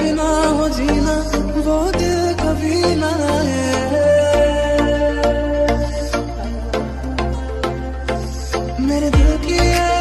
बिना हो जीना वो दिल कभी ना है। मेरे दिल की